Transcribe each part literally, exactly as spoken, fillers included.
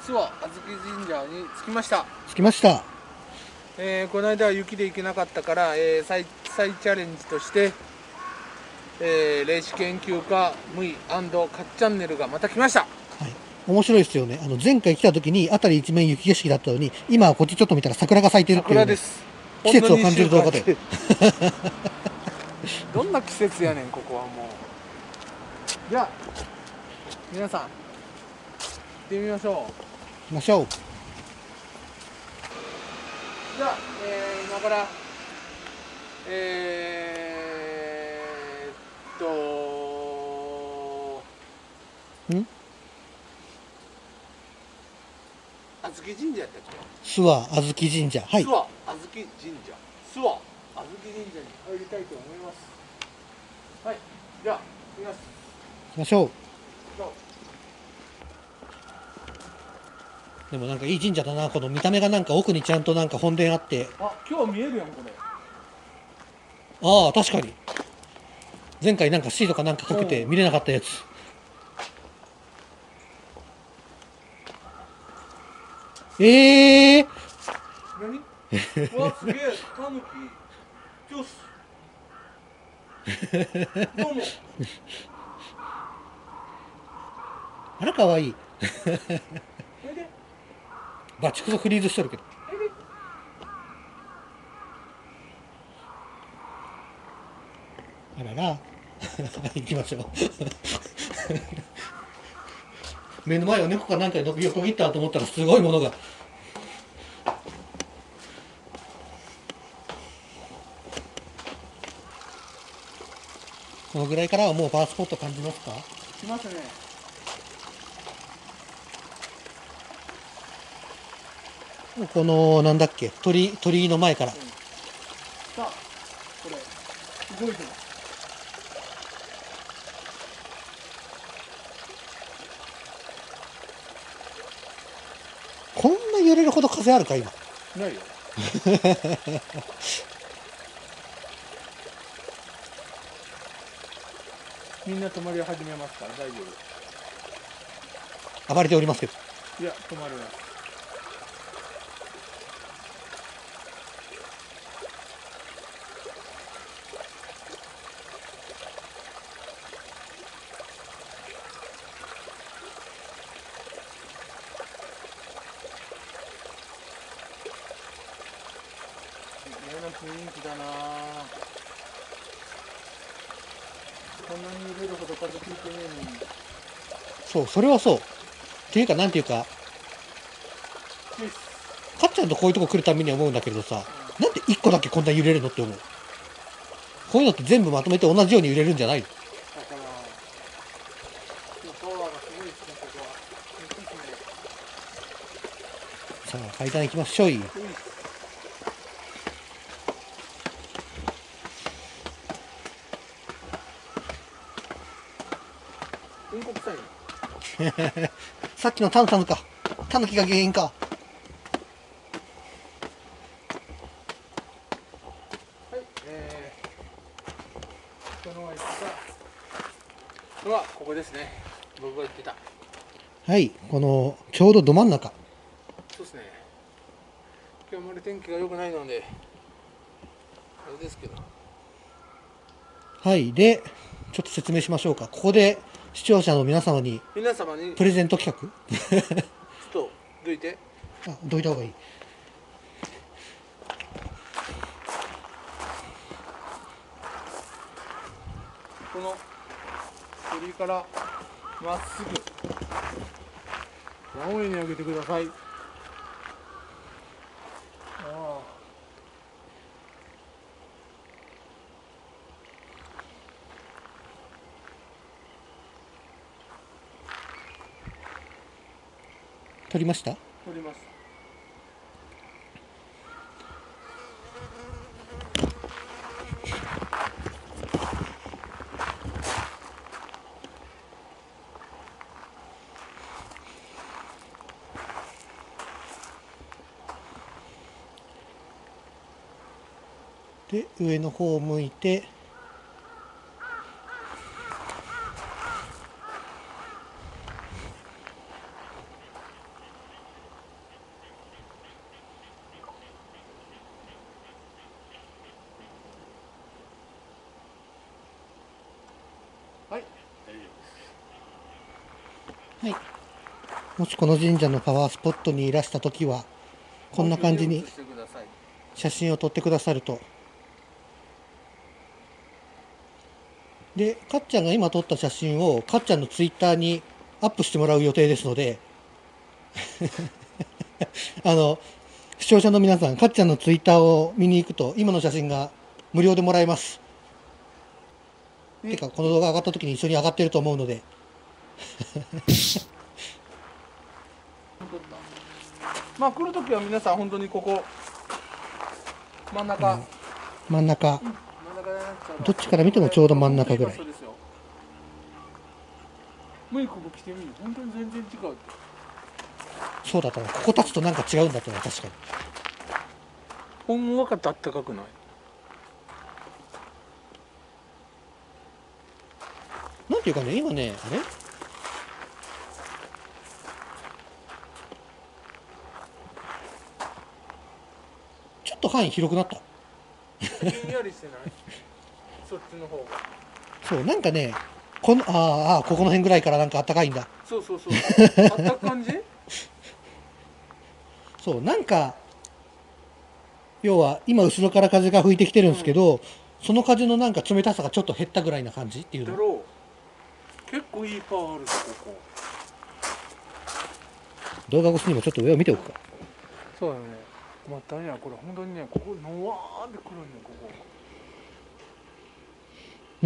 諏訪あずき神社に着きました。 着きました。 えー、この間は雪で行けなかったから、えー、再再チャレンジとして、えー、霊視研究家ムイ&カッチャンネルがまた来ました。 はい、面白いですよね。あの前回来た時に辺り一面雪景色だったのに、今はこっちちょっと見たら桜が咲いてるっていう、ね、 桜です。 季節を感じる動画で。 どんな季節やねんここはもう。じゃあ皆さん行ってみましょう。 行きましょう。 じゃあ、えー、今からえー、っとんあずき神社やったっけ。 諏訪あずき神社。はい。 諏訪あずき神社。諏訪あずき神社に入りたいと思います。はい。じゃあ行きます。 行きましょう。 どうでもなんかいい神社だな。この見た目がなんか奥にちゃんとなんか本殿あって。 あ、今日見えるやんこれ。 ああ、確かに。前回なんかシートかなんかかけて見れなかったやつ。ええー。 何？うわ、すげえ。タヌキ。よし。どうも。 あら、かわいい。 おいで。 バチクソフリーズしとるけど。 おいで。 あらら。行きましょう。目の前を猫かなんかで横切ったと思ったらすごいものが。このぐらいからはもうパワースポット感じますか？ しますね。 このなんだっけ、鳥鳥居の前から、うん、 さあこれ動いてます。 こんな揺れるほど風あるか今。 ないよ。みんな止まり始めますから大丈夫。 暴れておりますけど。 いや止まります。嫌な雰囲気だな。こんなに揺れるほど風吹いてねえのに。 そう、それはそう。っていうかなんていうか、かっちゃんとこういうとこ来るために思うんだけどさ、うん、なんでいっこだけこんな揺れるのって思う。こういうのって全部まとめて同じように揺れるんじゃないの？だからパワーがすごいですね、ここは。さあ階段行きましょう。 うんこ臭い。 さっきのタヌタヌか。タヌキが原因か。はい、 えー、その言ったのはここですね。僕が言ってた。 はい、このちょうどど真ん中。 そうですね。今日あまり天気が良くないのであれですけど。 はい、でちょっと説明しましょうか。ここで視聴者の皆様に皆様にプレゼント企画。 ちょっとどいて。 あ、どいた方がいい。 この鳥からまっすぐ真上に上げてください。ああ。 取りました？ 取りました。 で上の方を向いて、 はい。もしこの神社のパワースポットにいらした時は、こんな感じに写真を撮ってくださると。で、かっちゃんが今撮った写真をかっちゃんのツイッターにアップしてもらう予定ですので、あの、視聴者の皆さん、かっちゃんのツイッターを見に行くと、今の写真が無料でもらえます。てか、この動画上がった時に一緒に上がってると思うので。 まあ来るときは皆さん本当にここ真ん中、うん、 真ん中、 うん、真ん中どっちから見てもちょうど真ん中ぐらい。 ムイここ来てみる。本当に全然違う。 そうだったな。ここ立つとなんか違うんだったな、確かに。 ほんわかとあったかくない？ なんていうかね、今ね、あれちょっと範囲広くなった。 ひんやりしてない？そっちの方が。 そう、なんかね、この、ああ、ここの辺ぐらいからなんかあったかいんだ。 そうそうそう。あったか感じ？ そう、なんか、要は今後ろから風が吹いてきてるんですけど、うん、その風のなんか冷たさがちょっと減ったぐらいな感じっていうの。 だろう。結構いいパワーあるぞ、ここ。 動画越しにもちょっと上を見ておくか。 そうだね。またね、これ本当にね、ここのわーってくるんね、ここ。 うん。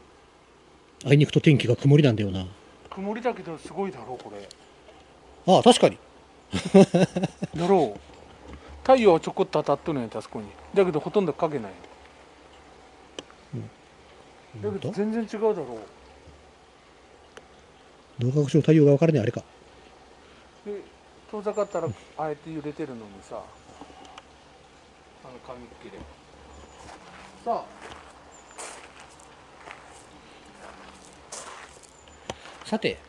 あいにくと天気が曇りなんだよな。 曇りだけどすごいだろう、これ。 ああ、確かに。 だろう。太陽はちょこっと当たっとるんやったあそこに。だけどほとんど影ない。うん、だけど全然違うだろう。動画越しの太陽が分からねえあれか。 で、遠ざかったらあえて揺れてるのにさ、あの紙切れ。さあ。 さて、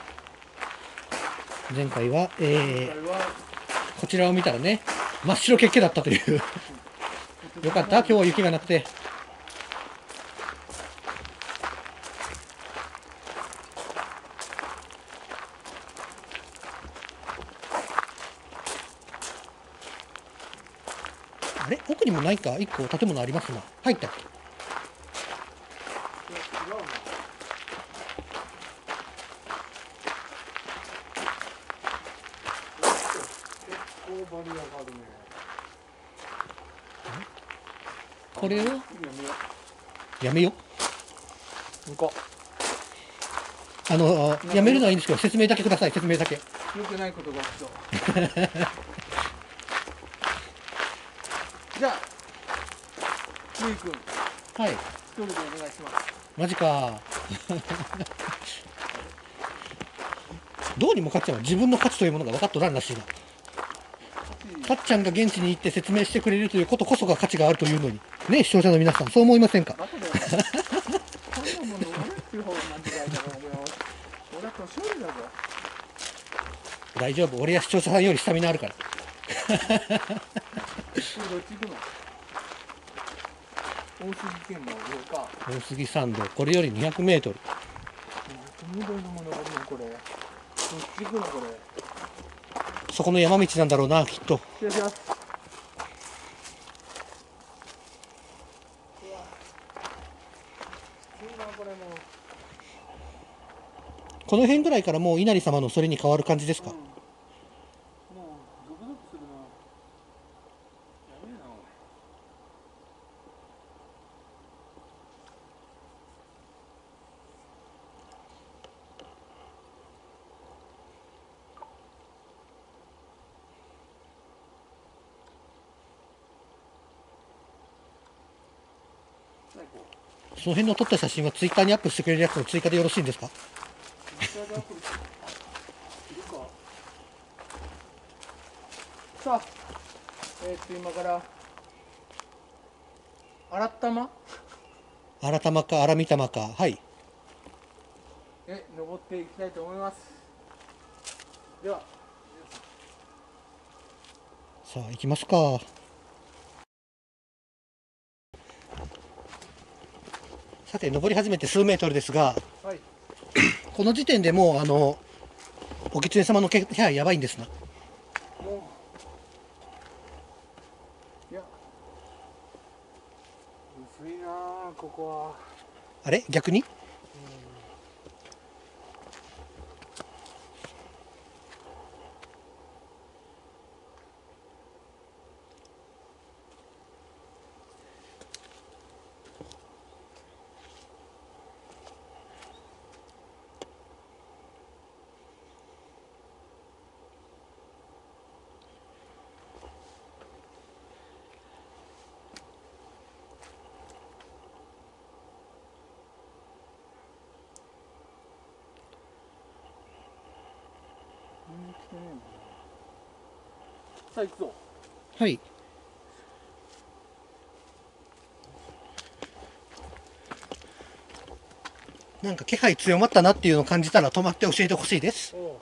前回は、えー、こちらを見たらね、真っ白けっけだったという。よかった、今日は雪がなくて。あれ、奥にもないか、一個建物ありますな。入ったっけ。これをやめよう。あのやめるのはいいんですけど、説明だけください。説明だけ。 よくないことが起きそう。じゃあ、むいくん。 はい。 一人でお願いします。 マジか。どうにもかっちゃんは自分の価値というものが分かっとらんらしいな。かっちゃんが現地に行って説明してくれるということこそが価値があるというのにね、視聴者の皆さんそう思いませんか？大丈夫、俺や視聴者さんよりスタミナあるから。 大杉県の上か。 大杉山道、これよりにひゃくメートル。 緑のものがあるのこれ。どっち行くのこれ。 そこの山道なんだろうな、きっと。 失礼します。 この辺ぐらいからもう稲荷様のそれに変わる感じですか？うん、もうゾクゾクするな。やべえなその辺の撮った写真はツイッターにアップしてくれるやつの追加でよろしいんですか？ さあ、えー、っと今から新玉新玉か荒御玉か、はい。 え登っていきたいと思います。ではさあ行きますか。さて登り始めて数メートルですが、はい、この時点でもうあのお狐様の気配やばいんですな。 もういや薄いなあここは。 あれ逆にさあ行くぞ。 はい。なんか気配強まったなっていうのを感じたら止まって教えてほしいです。 おう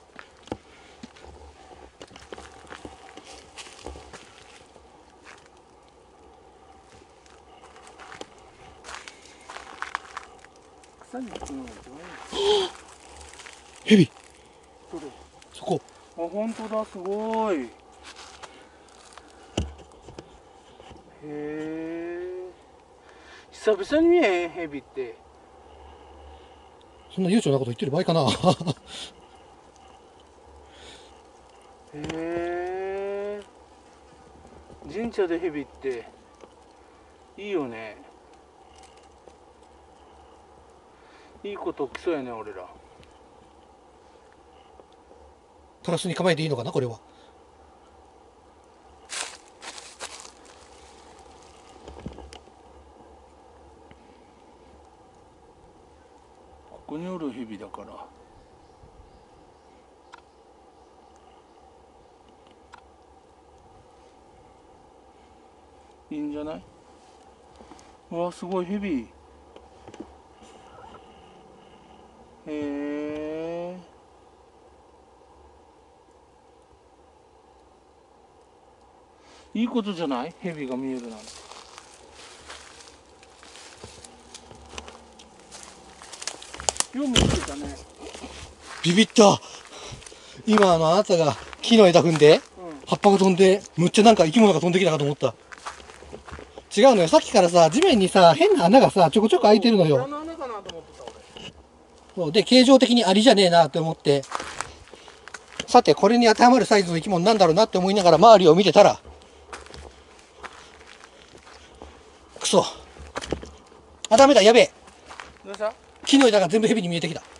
草に行くのが一番いい。 ヘビ、 それそこ。 あ、本当だ、すごい。へえ。久々に見えへん、ヘビって。 そんな悠長なこと言ってる場合かな。 へえ。神社でヘビっていいよね。いいこと起きそうやね、俺ら。 プラスに構えていいのかなこれは。 ここにおるヘビだから。いいんじゃない？うわ、すごいヘビ。へえ。いいことじゃない？ヘビが見えるなんて。よう見つけたね。 ビビった。今あのあなたが木の枝踏んで、 うん、 葉っぱが飛んで、むっちゃなんか生き物が飛んできたかと思った。違うのよ。さっきからさ、地面にさ、変な穴がさ、ちょこちょこ開いてるのよ。 穴かなと思ってた俺。 そうで、形状的にアリじゃねえなって思って。さて、これに当てはまるサイズの生き物なんだろうなって思いながら周りを見てたら、くそ。あ、ダメだ、やべえ。 どうした？ 木の枝が全部蛇に見えてきた。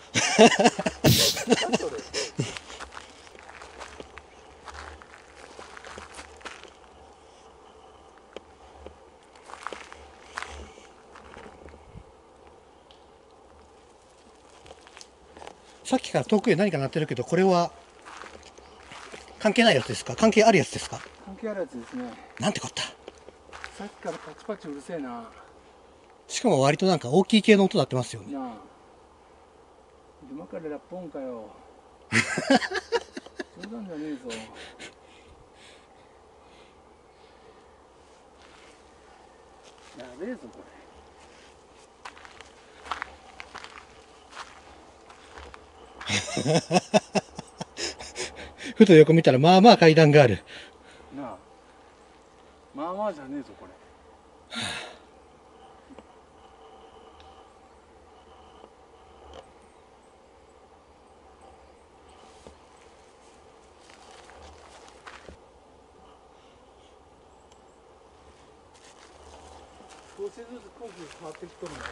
さっきから遠くへ何か鳴ってるけど、これは関係ないやつですか？関係あるやつですか？ 関係あるやつですね。 なんてこった。 さっきからパチパチうるせえな。 しかも割となんか大きい系の音鳴ってますよね。 なあ。今からラッポンかよ。冗談じゃねえぞ。やべえぞこふと横見たらまあまあ階段がある。 れ。なあ。まあまあじゃねえぞこれ。少しずつ空気が変わってきとるんだよ。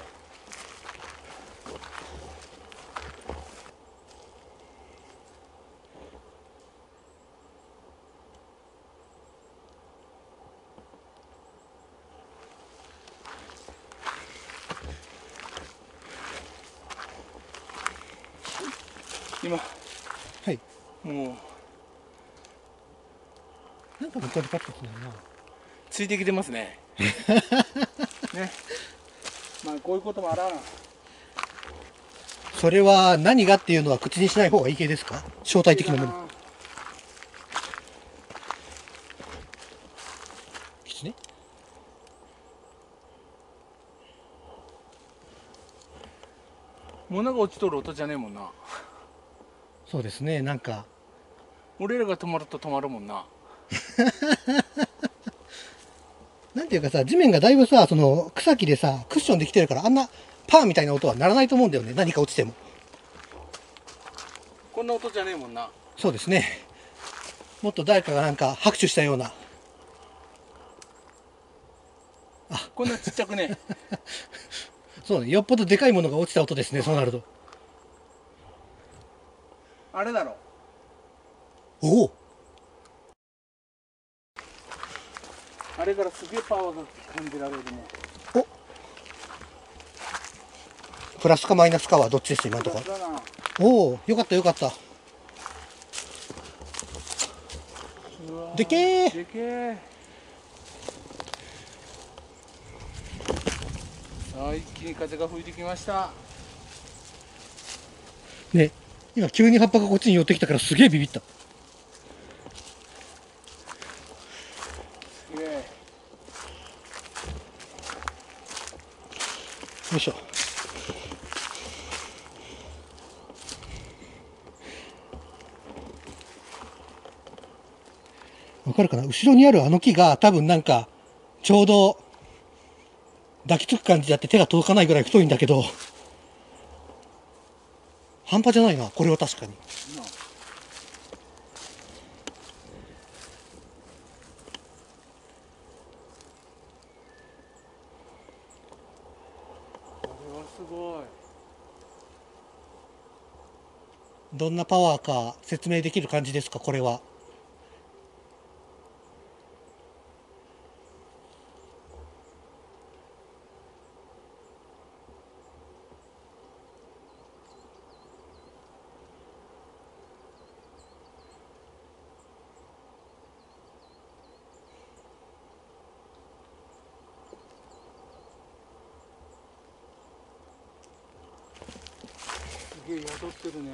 今はい。 もうなんか向こうでパッとするな。 ついてきてますね。ね。まあこういうこともあらん。 それは何がっていうのは口にしない方がいい系ですか？正体的なもの。キツネ？ 物が落ちとる音じゃねえもんな。 そうですね、なんか俺らが止まると止まるもんな。 なんていうかさ、地面がだいぶさ、その草木でさクッションできてるから、あんなパーみたいな音はならないと思うんだよね、何か落ちても。 こんな音じゃねえもんな。 そうですね、もっと誰かがなんか拍手したような。 こんなちっちゃくね。 そうね、よっぽどでかいものが落ちた音ですね、そうなると。 あれだろ。 おお、 あれからすげえパワーが感じられるね。 プラスかマイナスかはどっちです今のところ。 だな。 おお、よかったよかった。 うわーでけえ。 でけえ。さあ一気に風が吹いてきました。 ね、今急に葉っぱがこっちに寄ってきたからすげえビビった。 すげえ。 よいしょ。わかるかな、後ろにあるあの木が多分なんかちょうど抱きつく感じであって手が届かないぐらい太いんだけど、半端じゃないなこれは確かに。 なあこれはすごい。 どんなパワーか説明できる感じですかこれは。 すげえ宿ってるね。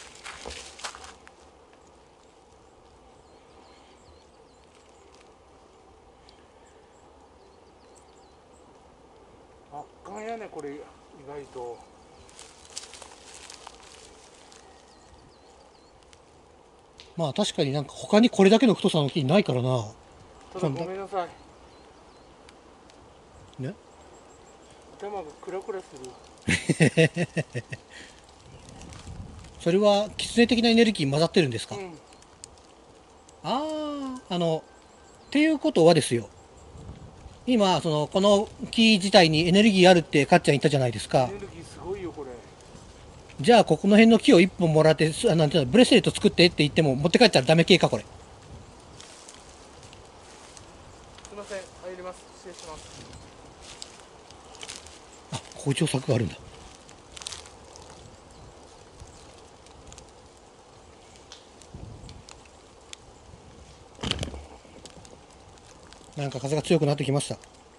圧巻やねこれ意外と。 まあ確かになんか他にこれだけの太さの木ないからな。 ただごめんなさい。 ね、 頭がクラクラする。 それは狐的なエネルギー混ざってるんですか。 うん。 ああ、あのっていうことはですよ、今そのこの木自体にエネルギーあるってかっちゃん言ったじゃないですか。 エネルギーすごいよこれ。 じゃあここの辺の木をいっぽんもらってすあなんていうのブレスレット作ってって言っても持って帰ったらダメ系かこれ。 すいません入ります。失礼します。 あ、工場作があるんだ。なんか風が強くなってきました。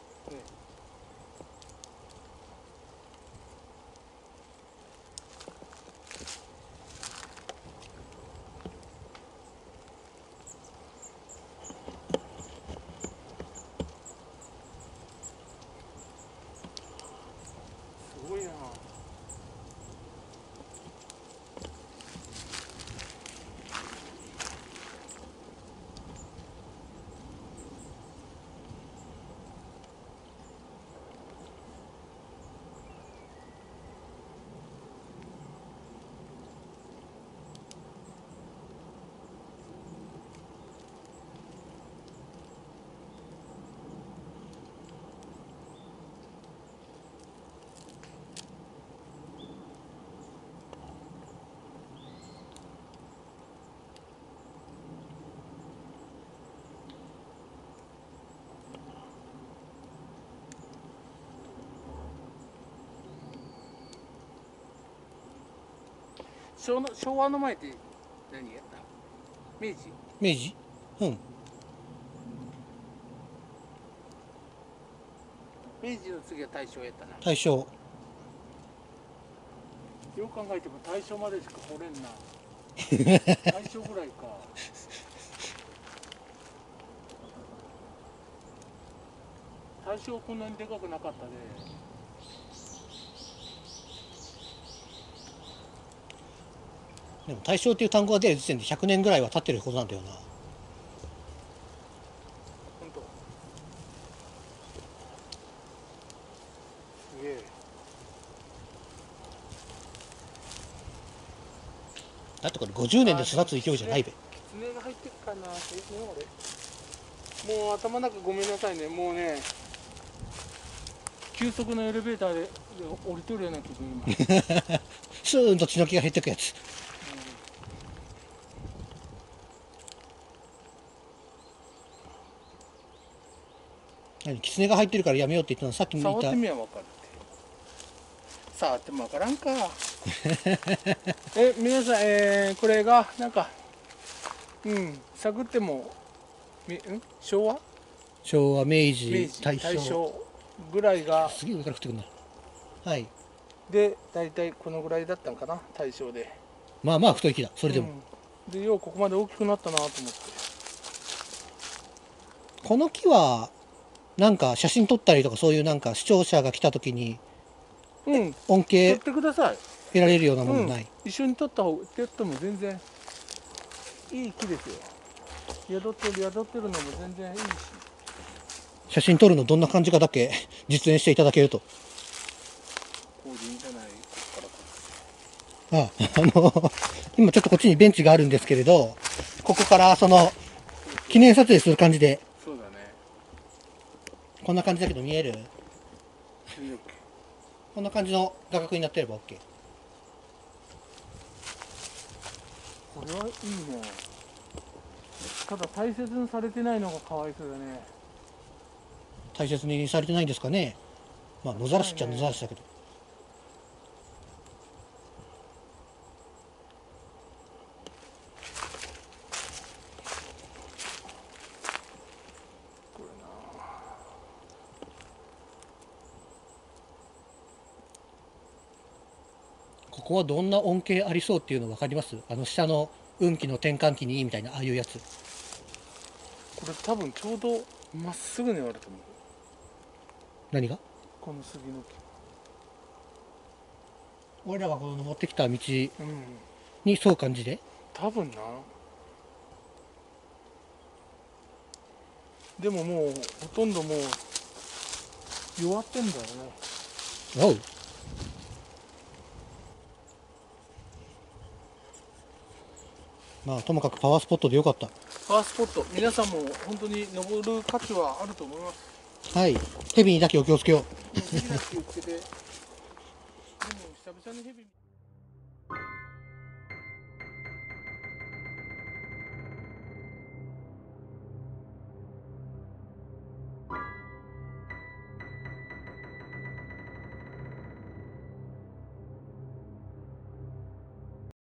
すごいな。昭和昭和の前って何やった？明治？ 明治、うん、 明治の次は大正やったな。 大正。 よう考えても大正までしか掘れんな。大正ぐらいか。大正こんなにでかくなかったで。 でも大正っていう単語が出る時点でひゃくねんぐらいは経ってることなんだよな。 本当。すげえ。 だってこれごじゅうねんで育つ勢いじゃないべ。 キツネが入ってるかな。えね俺。もう頭の中ごめんなさいね。もうね。急速のエレベーターで降りとるような気分今。 スーンと血の気が減ってくやつ。何キツネが入ってるからやめようって言ったのさっきも言った。 触ってみは分かるって。触っても分からんか。え皆さん、えー、これがなんかうん探ってもみん昭和昭和、明治、 明治大正。 大正ぐらいがすげえ上から降ってくるな。はい。 で大体このぐらいだったんかな大正で。 まあまあ太い木だ。それでも。 うん、でようここまで大きくなったなと思って。 この木はなんか写真撮ったりとかそういうなんか視聴者が来た時にうん恩恵撮ってください。 得られるようなものない。 うん、一緒に撮った方が撮っても全然いい木ですよ。宿ってる宿ってるのも全然いいし。 写真撮るのどんな感じかだけ実演していただけると。 こうでいいんじゃないこああ、あの今ちょっとこっちにベンチがあるんですけれど、ここからその記念撮影する感じで。 そうだね。 こんな感じだけど見える？ いいよ。 こんな感じの画角になってれば OK。 これはいいね。ただ大切にされてないのがかわいそうだね。 大切にされてないんですかね。まあ野ざらしっちゃ野ざらしだけど。 これな。 ここはどんな恩恵ありそうっていうの分かります？あの下の運気の転換期にいいみたいなああいうやつ。 これ多分ちょうどまっすぐにあると思う。 何が？ この杉の木。 俺らがこの登ってきた道にうん。 そう感じで。 多分な。でももうほとんどもう弱ってんだよね。 おう。まあともかくパワースポットでよかった。 パワースポット、皆さんも本当に登る価値はあると思います。 はい。ヘビにだけお気をつけよう。 ヘビだけ気をつけて。でも久々にヘビ。